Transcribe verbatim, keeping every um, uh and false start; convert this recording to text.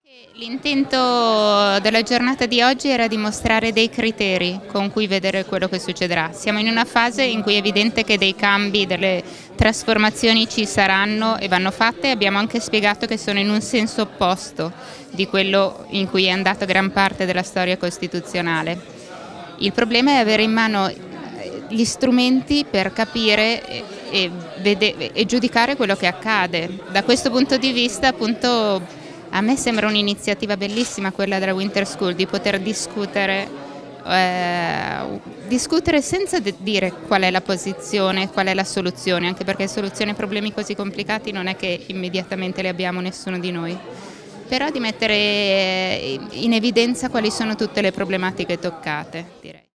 L'intento della giornata di oggi era di mostrare dei criteri con cui vedere quello che succederà. Siamo in una fase in cui è evidente che dei cambi, delle trasformazioni ci saranno e vanno fatte. Abbiamo anche spiegato che sono in un senso opposto di quello in cui è andata gran parte della storia costituzionale. Il problema è avere in mano gli strumenti per capire e, e, vede, e giudicare quello che accade. Da questo punto di vista, appunto, a me sembra un'iniziativa bellissima quella della Winter School, di poter discutere, eh, discutere senza dire qual è la posizione, qual è la soluzione, anche perché soluzioni a problemi così complicati non è che immediatamente le abbiamo nessuno di noi, però di mettere in evidenza quali sono tutte le problematiche toccate, direi.